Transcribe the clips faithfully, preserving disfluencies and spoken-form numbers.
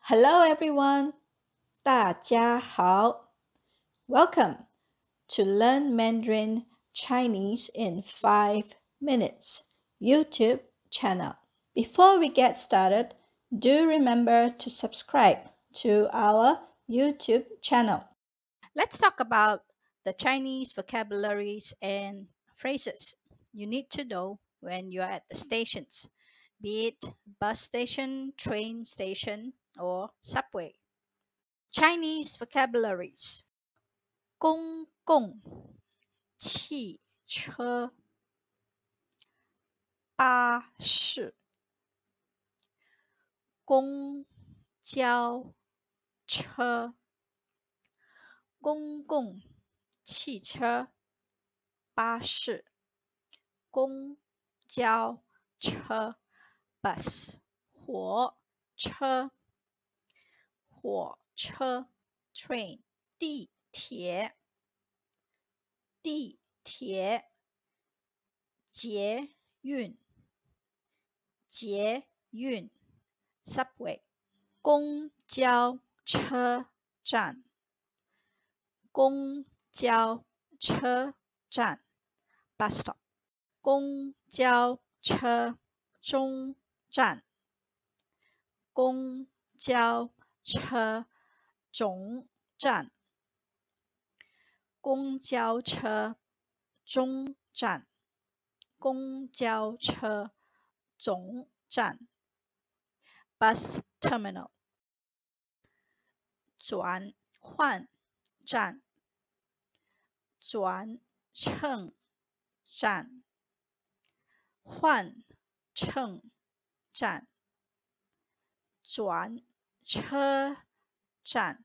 Hello everyone, 大家好 Welcome to Learn Mandarin Chinese in five minutes YouTube channel. Before we get started, do remember to subscribe to our YouTube channel. Let's talk about the Chinese vocabularies and phrases you need to know when you're at the stations, be it bus station, train station, or subway. Chinese vocabularies 公共汽车巴士公交车公共汽车巴士公交车 bus 火车火车 train 地铁地铁捷运捷运 subway 公交车站公交车站 bus stop 公交车中站公交车总站公交车中站公交车总站 bus terminal 转换站转乘站换乘站转车站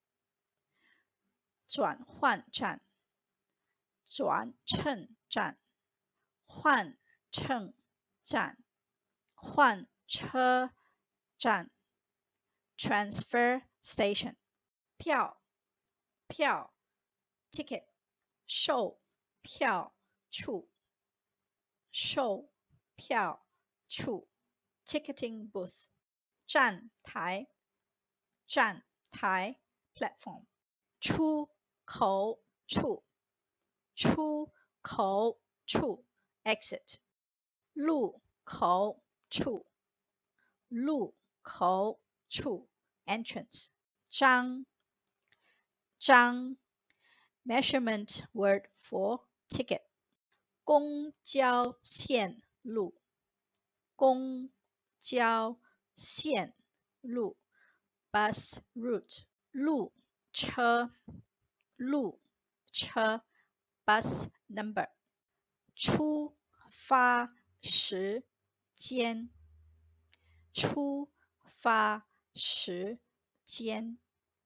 转换站转乘站换乘站换车站 transfer station 票票 ticket 售票处售票处 ticketing booth 站台站台 platform 出口处出口处 exit 入口处入口处 entrance 张张 measurement word for ticket 公交线路公交线路 bus route 路车路车 bus number 出发时间出发时间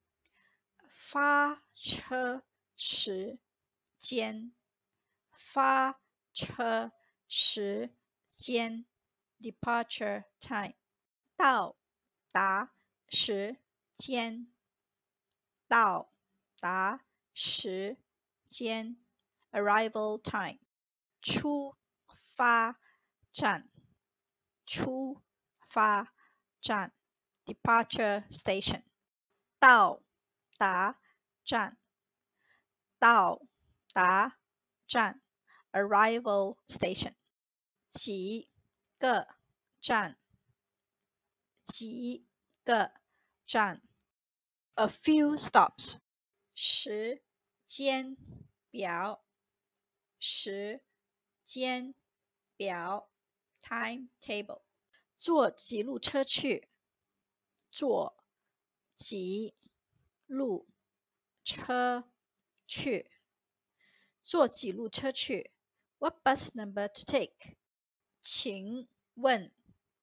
发车时间发车时间 departure time 到达时间到达时间 arrival time 出发站出发站 departure station 到达站到达站 arrival station 几个站几个站 a few stops 时间表时间表 timetable 坐几路车去坐几路车去坐几路车去 What bus number to take 请问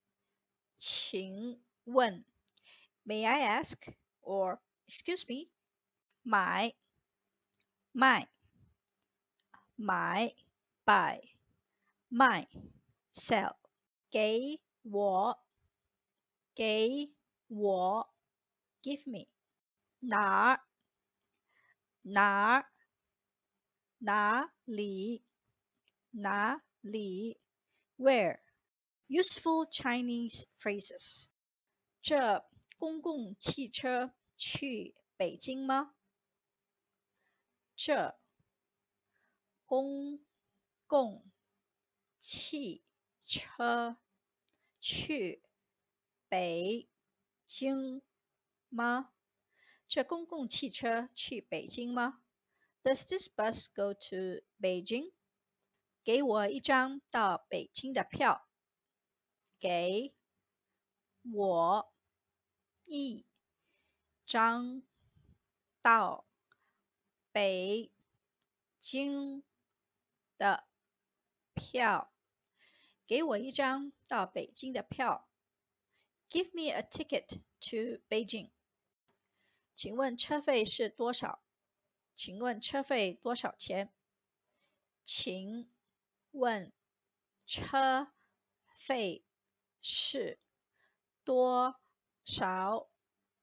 请问 May I ask or excuse me 买卖买 buy 卖 sell 给我给我 give me 哪儿哪儿哪里哪里 where Useful Chinese phrases 这公共汽车去北京吗？这公共汽车去北京吗？这公共汽车去北京吗？ Does this bus go to Beijing? 给我一张到北京的票。给我一张到北京的票。给我一张到北京的票。Give me a ticket to Beijing. 请问车费是多少？请问车费多少钱？请问车费是多少？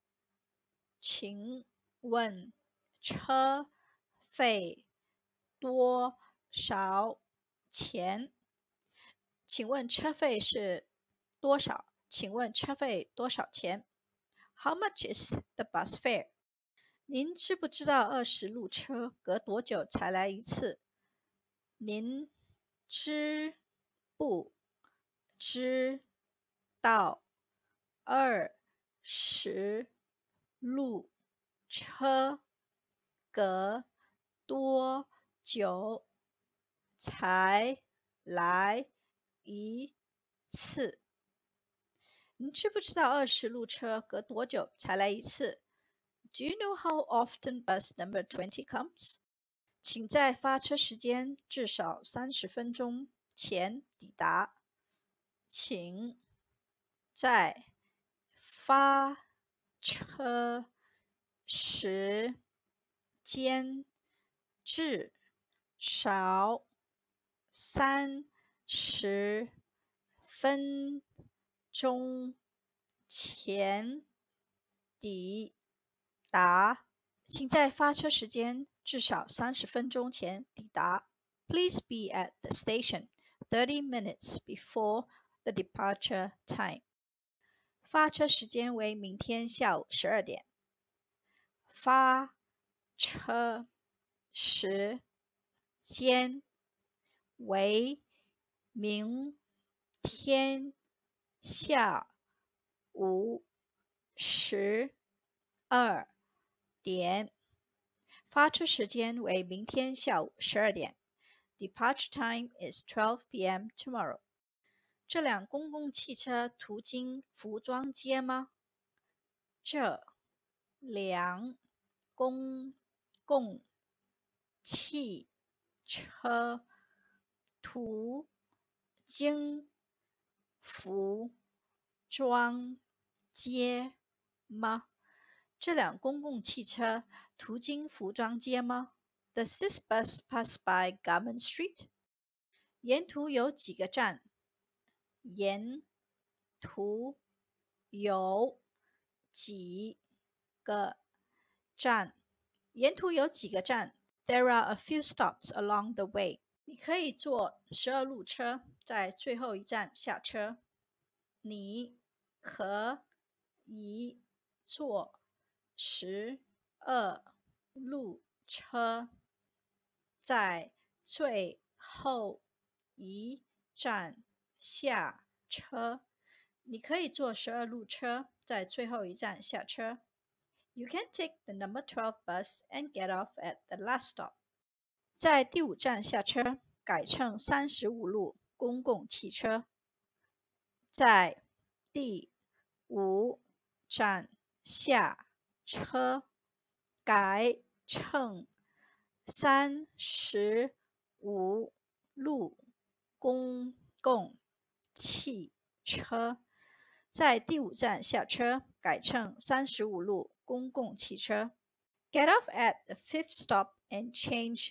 请问车费多少钱？请问车费是多少？请问车费多少钱？ How much is the bus fare? 您知不知道二十路车隔多久才来一次？您知不知道二十路车隔多久才来一次？你知不知道二十路车隔多久才来一次？ Do you know how often bus number twenty comes? 请在发车时间至少三十分钟前抵达。请在发车时间至少三十分钟前抵达。请在发车时间至少三十分钟前抵达。Please be at the station thirty minutes before the departure time. 发车时间为明天下午十二点。发车时间为明天下午十二点。发车时间为明天下午十二点。Departure time is twelve p m tomorrow. 这辆公共汽车途经服装街吗？这辆公共汽车途经服装街吗？这辆公共汽车途经服装街吗？ Does this bus pass by Garment Street? 沿途有几个站？沿途有几个站？沿途有几个站？ There are a few stops along the way. 你可以坐十二路车，在最后一站下车。你可以坐十二路车，在最后一站下车。你可以坐十二路车，在最后一站下车。You can take the number twelve bus and get off at the last stop. 在第五站下车，改乘三十五路公共汽车。在第五站下车，改乘三十五路公共汽车。在第五站下车，改乘三十五路公共汽车。Get off at the fifth stop and change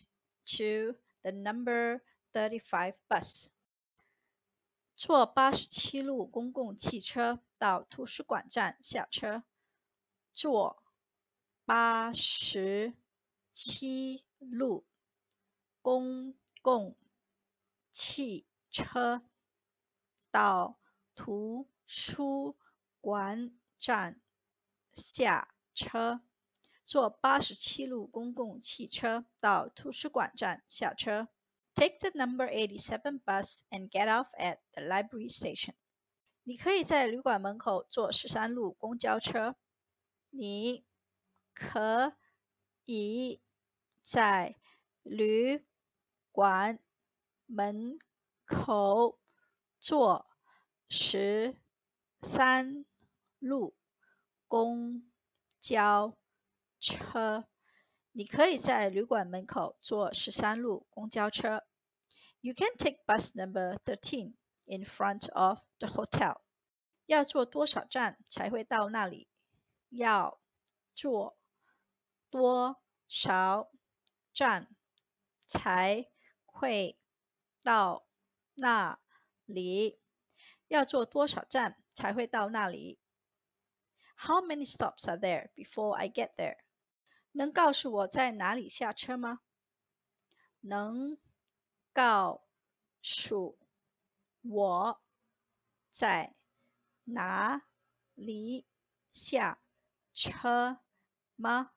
to the number thirty-five bus. 坐八十七路公共汽车到图书馆站下车。坐八十七路公共汽车到图书馆站下车。坐八十七路公共汽车到图书馆站下车。Take the number eighty-seven bus and get off at the library station. 你可以在旅馆门口坐十三路公交车。你可以在旅馆门口坐十三路公交车。你可以在旅馆门口坐十三路公交车。You can take bus number thirteen in front of the hotel. 要坐多少站才会到那里？要坐多少站才会到那里？要坐多少站才会到那里？ How many stops are there before I get there? 能告诉我在哪里下车吗？能告诉我在哪里下车吗？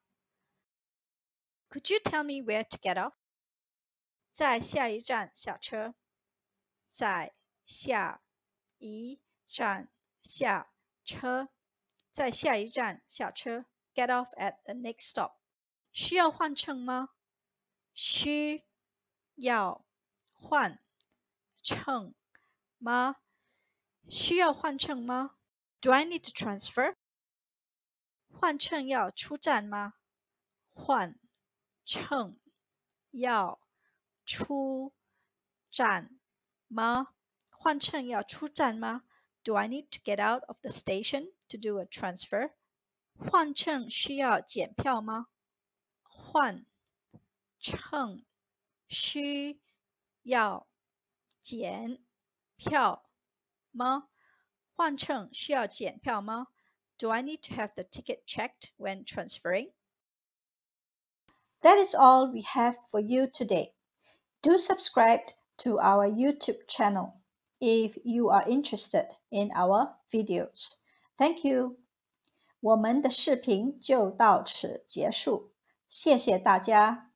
Could you tell me where to get off? 在下一站下车。在下一站下车。在下一站下车。Get off at the next stop. 需要换乘吗？需要换乘吗？需要换乘吗？ Do I need to transfer? 换乘要出站吗？换乘要出站吗？换乘要出站吗？ Do I need to get out of the station to do a transfer? 换乘需要检票吗？换乘需要检票吗？换乘需要检票吗？ Do I need to have the ticket checked when transferring? That is all we have for you today. Do subscribe to our YouTube channel if you are interested in our videos. Thank you. 我们的视频就到此结束，谢谢大家。